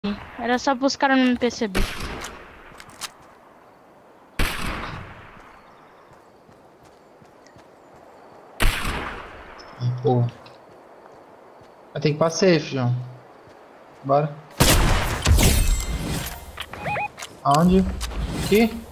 Era só pros caras não me perceber. Pô. Vai ter que ir pra safe, João. Bora. Aonde? Aqui?